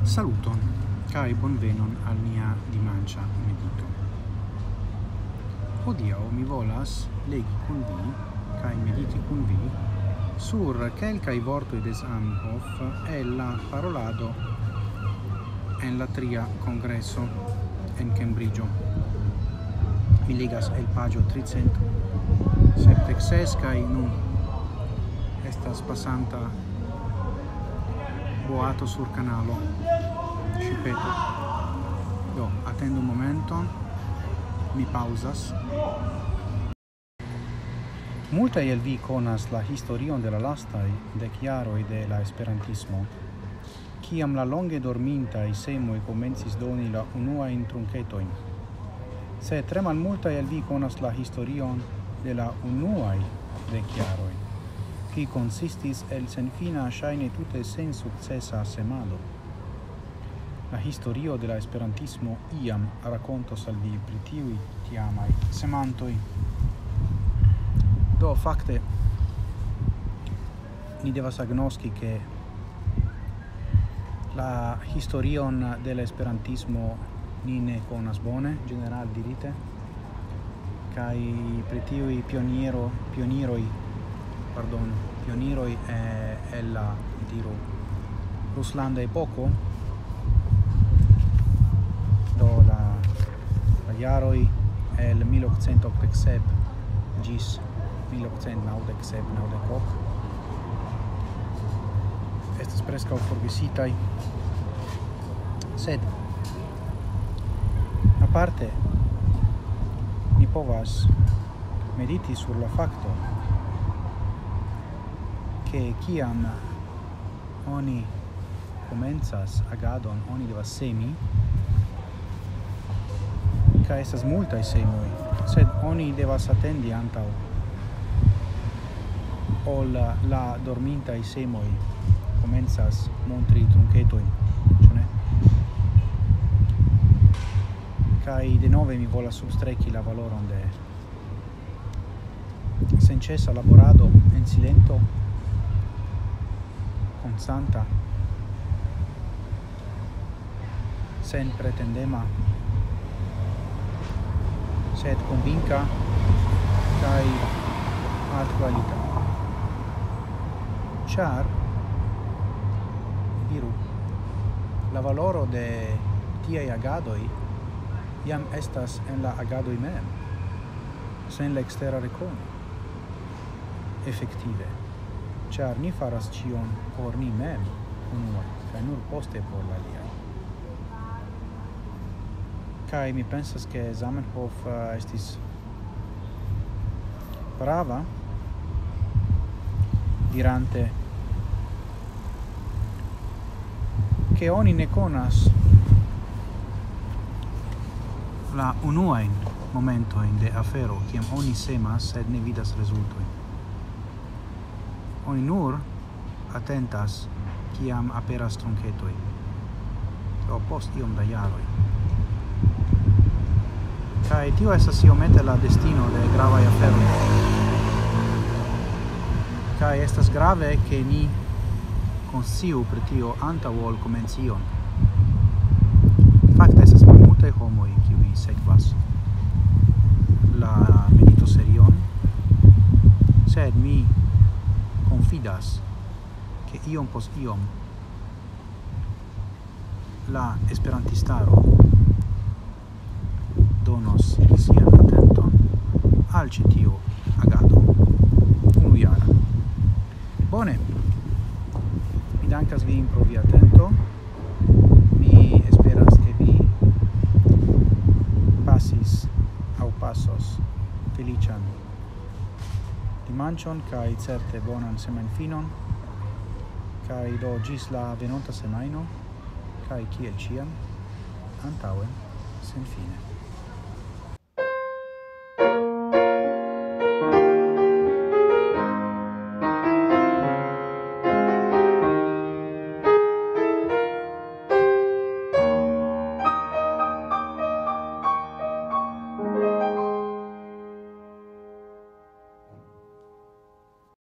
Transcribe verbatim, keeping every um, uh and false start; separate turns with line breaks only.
Saluton, kai bonvenon al mia dimanĉa medito. Hodiaŭ mi volas legi kun vi kaj mediti kun vi sur kelkaj vortoj de Zamenhof el la parolado en la tria congreso en Cambridgeo. Mi legas el pagio tricent sepdek ses kaj nun estas pasanta boato sur canalo. Scipeto. Do, attendo un momento. Mi pausas. Multaj el vi konas la historion de la lastaj dek jaroj de la esperantismo, kiam la longe dormintaj semoj komencis doni la unuajn trunketojn. Sed tre malmultaj el vi konas la historion de la unuaj dek jaroj, qui consistis el senfina ŝajne tute sensukcesa semado. La historio de la esperantismo iam rakontos al vi pri tiuj tiamaj semantoj. Do fakte ni devas agnoski ke la historion de la esperantismo ni ne konas bone, general dirite, kaj pri tiuj pioniero pioniroj pardon pioniroj eh, el la diru ruslanda epoko. Do la, la jaroj el mil okcent okdek sep ĝis mil okcent naŭdek sep naŭdek ok estas preskaŭ forgesitaj. Sed aparte ni povas mediti sur la fakto ke kiam oni komencas agadon, oni devas semi, ca estas multaj semoj, sed oni devas atendi antaŭ ol la dormintaj semoj komencas montri trunketojn, ĉu ne? Kaj denove mi volas substreki la valoron de senĉesa laborado en silento, konstanta, sen pretendema, sed convinca kaj altkvalita. Ĉar diru la valoro de tiaj agadoj jam estas en la agadoj mem, sen la ekstera rekono. Efektive, ĉar ni faras ĉion por ni mem unue, kaj nur poste por la aliaj. Kai mi pensas ke Zamenhof uh, estis prava dirante ke oni ne konas la unuajn momentojn de afero kiam oni semas sed ne vidas rezultojn. Oni nur atentas kiam aperas trunketoj, do post iom da jaroj. Kai tio estas iomete la destino de gravaj aferoj. Kai estas grave ke ni konsciu pri tio antaŭ ol komenci ion. Fakte estas malmultaj homoj kiuj sekvas la meditoserion, sed mi konfidas ke iom post iom la esperantistaro donos sian atenton al ĉi tiu agado unujara. Bone, mi dankas vin pro via atento. Mi esperas ke vi pasis aŭ pasos feliĉan dimanĉon kaj certe bonan semajnfinon, kaj do ĝis la venonta semajno, kaj kiel ĉiam antaŭe senfine.